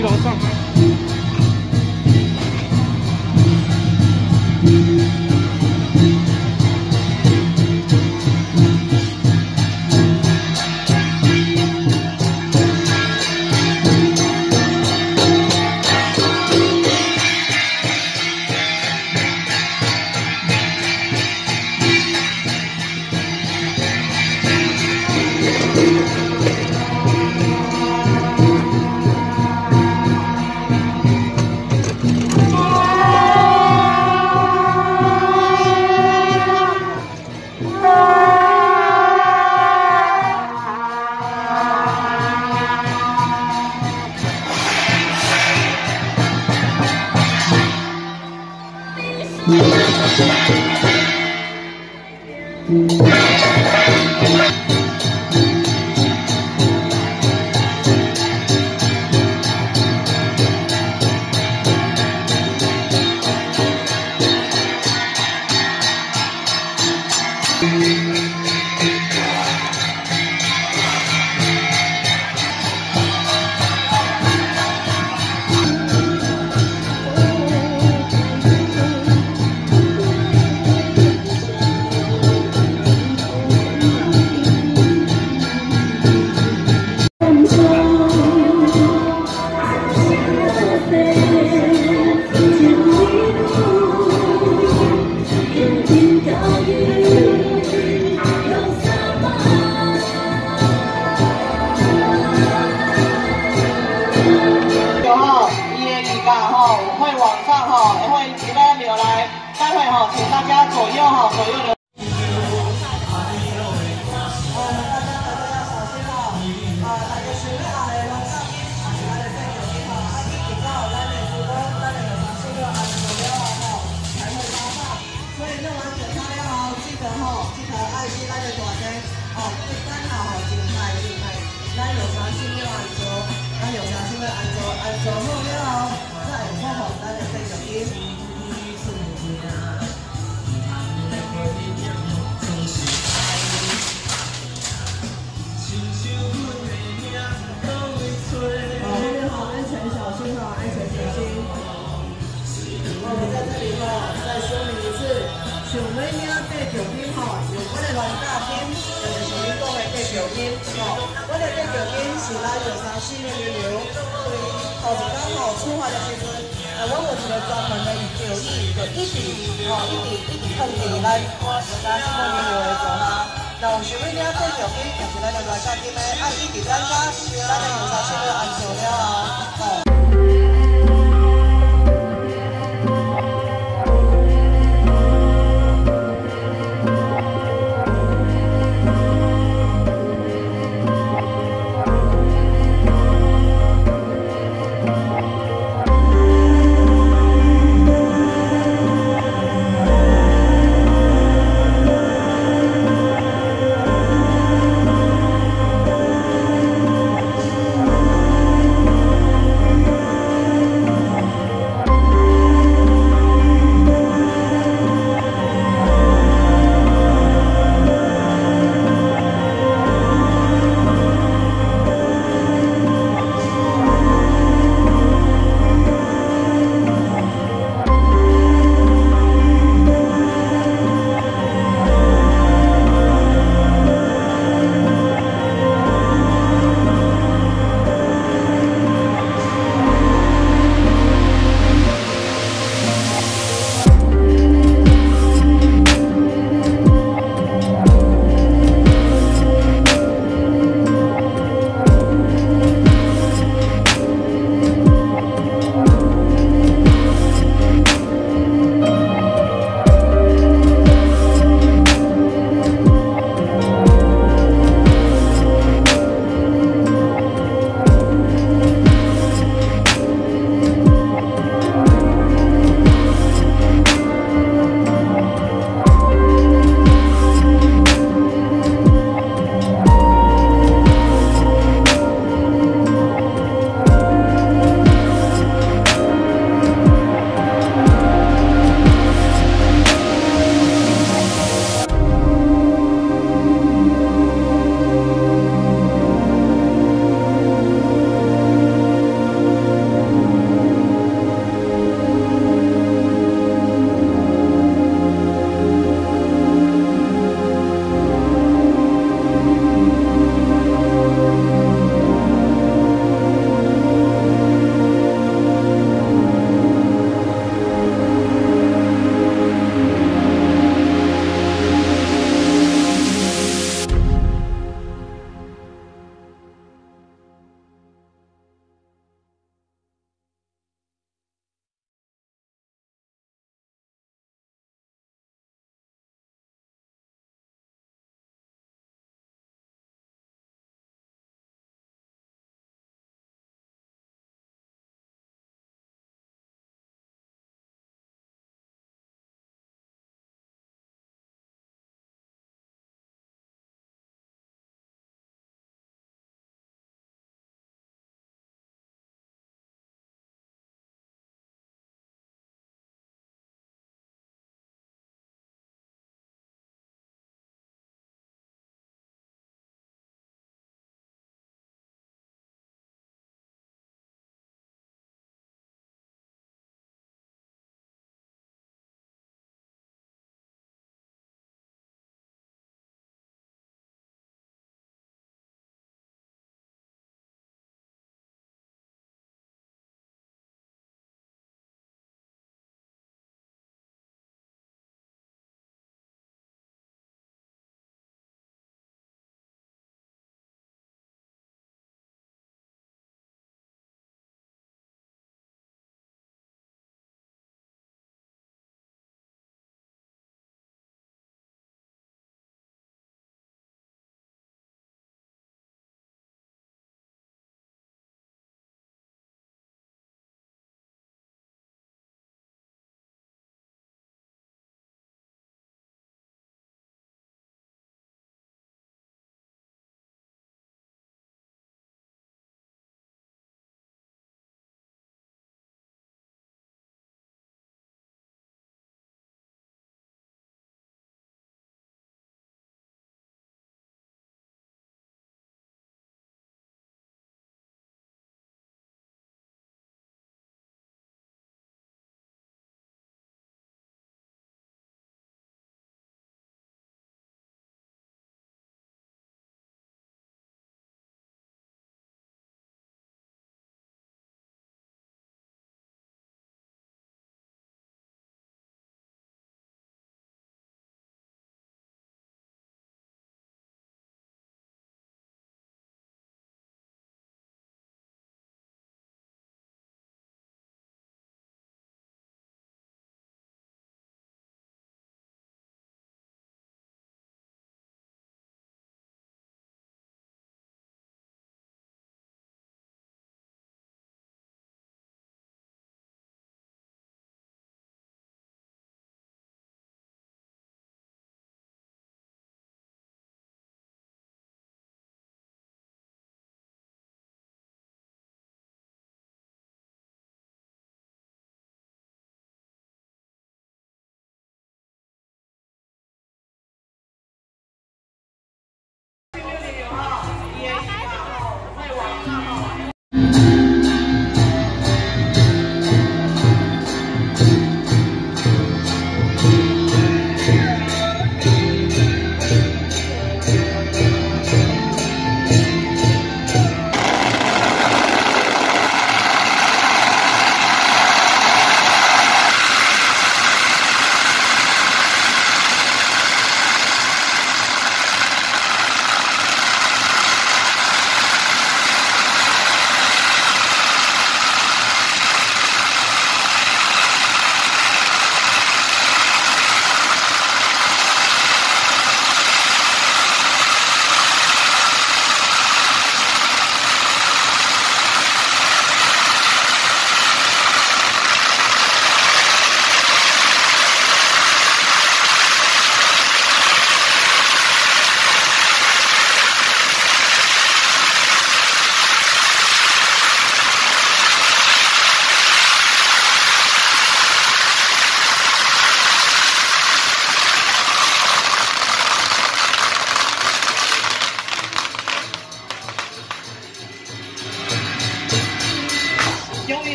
去楼上。 请大家左右留。我哋嘅条件是咱有3、4个旅游，所以头一天出发的时阵，我有一个专门的条椅，就一直放伫咱有3、4个旅游的座下。那有想要领这条件，也是咱就来加紧的，一直咱的有3、4个安全了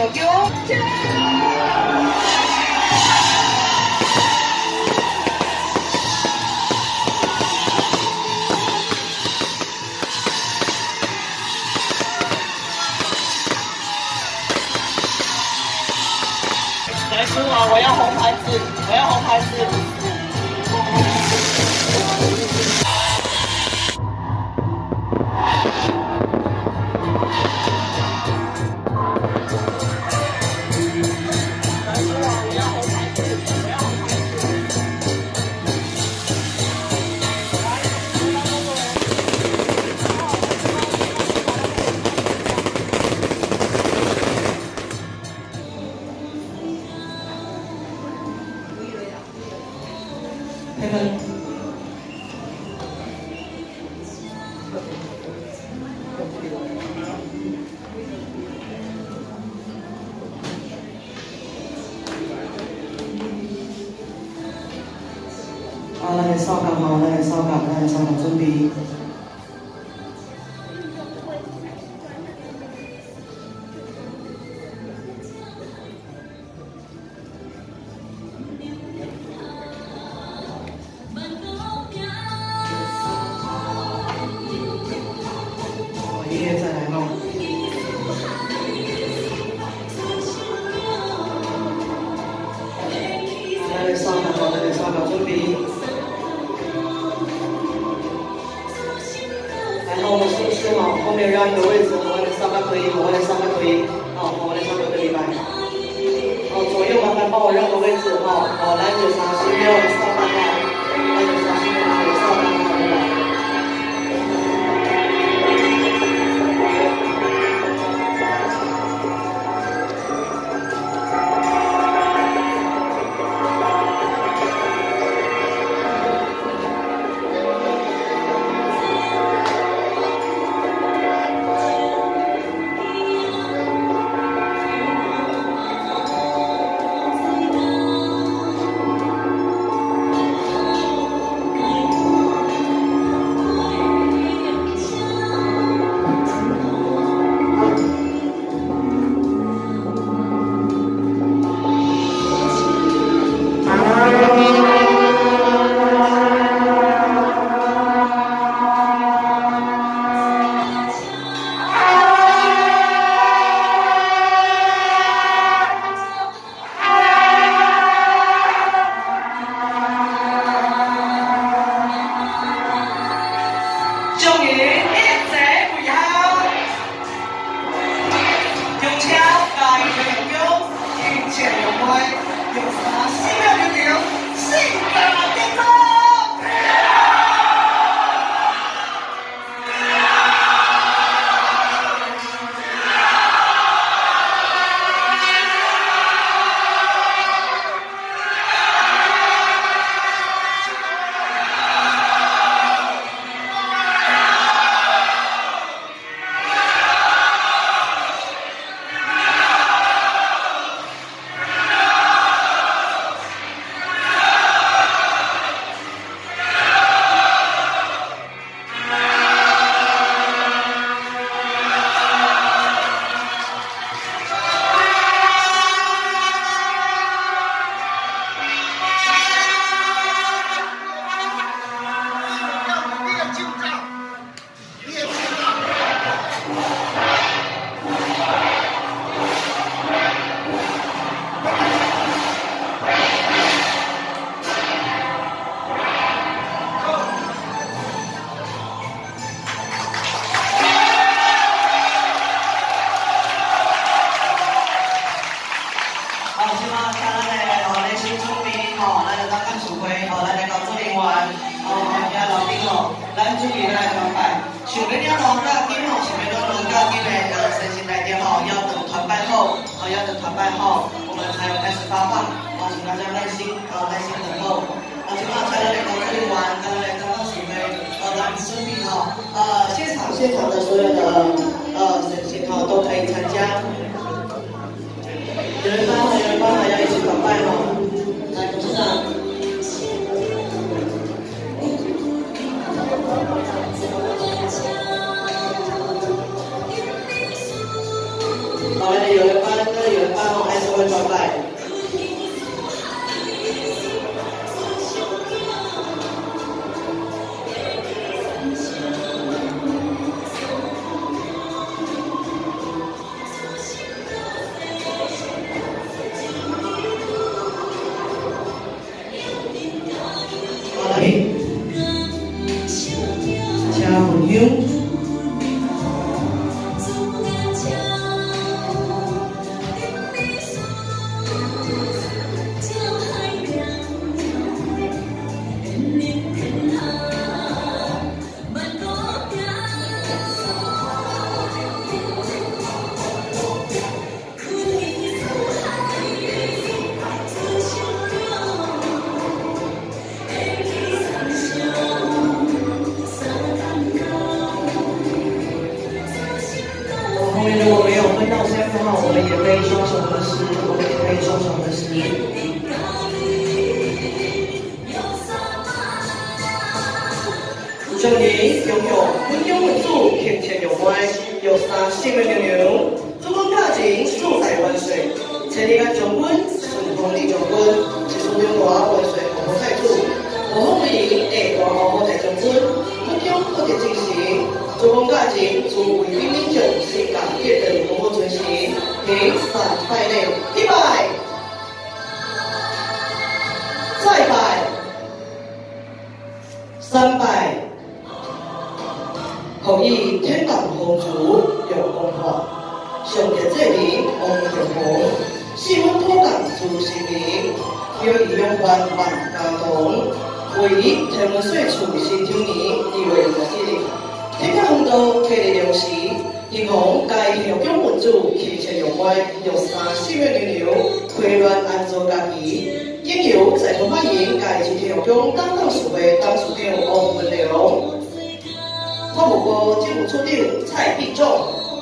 叫叫。 来输啊！我要红牌子，我要红牌子。 开分。好，咱来扫岗，好，咱来扫岗，咱来扫岗，准备。 音乐再来喽！来上岗，好，来上岗，准备。然后我们是不是哈？后面让一个位置，我来上岗可以，我来上岗可以，好，我来上岗可以来。好，左右麻烦帮我让个位置哈，好，来9、36上岗哈，来9、36上岗好，来。 咱注意来团拜，想要了龙甲金吼，想要了龙甲金的神仙来电吼，要等团拜后，要等团拜后，我们才有开始发放，请大家耐心，耐心等候。今晚才来到这里玩，刚刚准备，咱准备哈，现场的所有的神仙哈都可以参加。有人帮忙要一起团拜哈，来董事长。 好，有人帮的有。 后还是会转来。好来，车分享。 如果没有分到下面的话，我们也可以双手合十，我们也可以双手合十。祝你拥有稳养稳住、天天有关、有三性的牛牛，珠光大景，数代万岁，千里安将军，顺风利将军，一树中华万岁，好好太祖，好好欢迎下大好好大将军，稳养好的进行。 珠光大景，祝贵宾领袖性感悦人好好进行，评3拜内100，再拜300，后以天堂红烛有光华，上日这名王永红，四温土港朱新明，有义勇万家同，为天文岁处新九年2月21日。 天下风度，体力良时，希望该体育奖文主气切勇威，玉山4月牛牛，推乱安做家己。应由在乎欢迎该体育奖担当事会当处长王文良，发布过政务处长蔡必忠，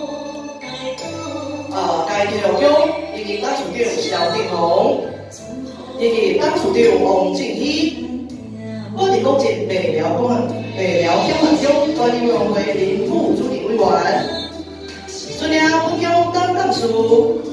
该体育奖以及当处长萧定宏，以及当处长王正熙。 我哋高级北寮乡民中管理委员会林副主任委员，孙领分享担当书，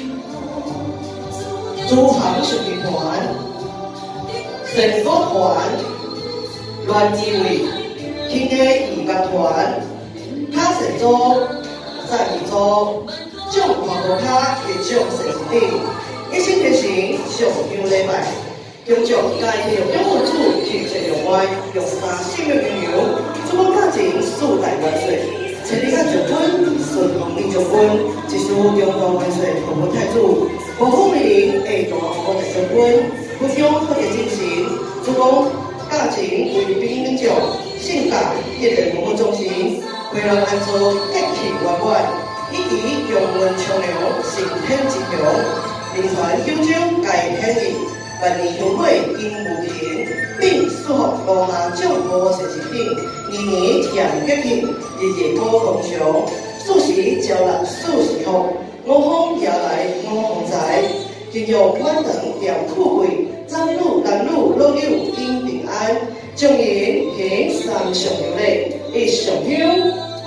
朱行训练团、成果团、阮志伟、天地艺术团、卡神组、战役组、奖华国卡嘅奖成绩顶，一心提醒上香礼拜。 恭祝该体育奖文主气切勇威，玉山4月牛牛，珠光大景，数代万岁，千里安将军，顺风利将军，一树中华万岁，好好太祖，国风灵，下大好大将军，分享好嘅精神，珠光大景为兵领袖，性感一人好好忠心，为了安做吉气圆满，以及用文昌良，承天之祥，民传九州该天意。 万年香火因无停，并祝福罗下奖和成绩顶，年年添吉气，日日高同祥，数时招来数时福，五方也来五方财，金玉满堂调富贵，长女男女老幼因平安，将人行3上香礼，一上香，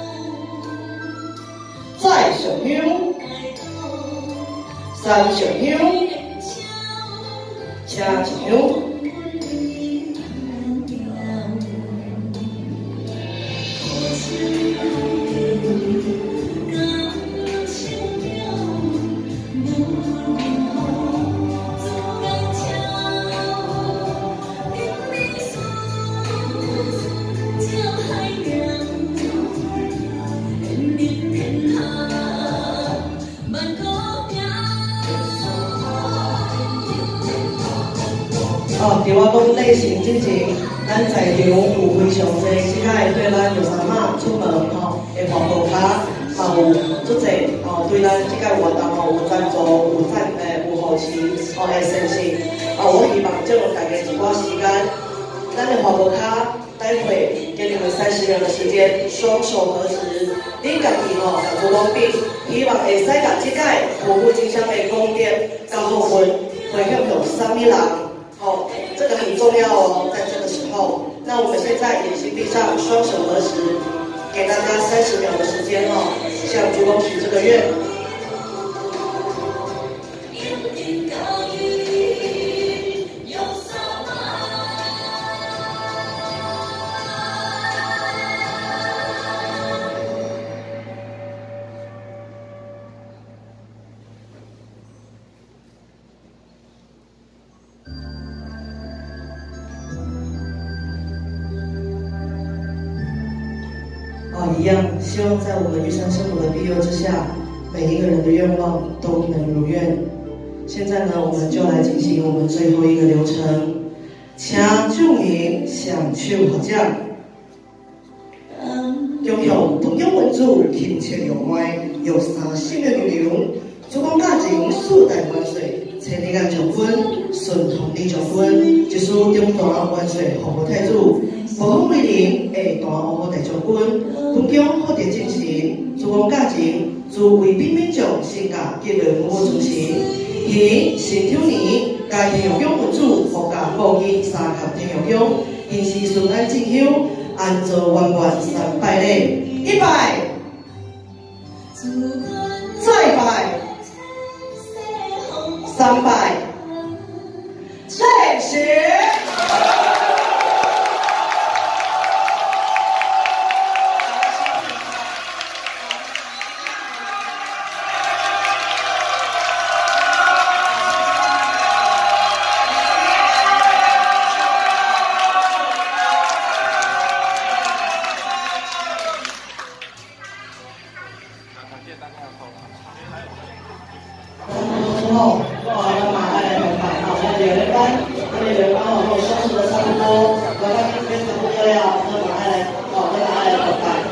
再上香，3上香。 车一香，伫我讲例行之前，咱在场有非常多即摆对咱玉山妈出门吼的环保卡，嘛有足侪对咱即个活动有赞助、有扶持的先生。我希望借用大家一寡时间，咱的环保卡待会给你们30秒的时间，双手合十，恁家己小做方便，希望会使甲即摆服务金箱的功德交互分分享给3米人。 哦，这个很重要哦，在这个时候，那我们现在眼睛闭上，双手合十，给大家30秒的时间哦，向珠光许这个愿。 样，希望在我们玉山圣母的庇佑之下，每一个人的愿望都能如愿。现在呢，我们就来进行我们最后一个流程，请祝您享手合掌。恭向中央文主亲切入怀，有三性的牛牛，主公家境四代万岁，千里眼将军，顺同李将军，直属中大万岁皇后太子，无风为邻的大皇后大将军，本将好德精神，主公家境，自为平民众性格结为服务中心，现新挑年，该天阳宫文主国家国语三级天阳宫，现时顺安进修。安坐圆圆3拜礼，1拜，再拜，3拜，再行。之后，要马上来崇拜啊！我们人班，我收拾的差不多，我们今天差不多了，那马上来，跟大家来崇拜。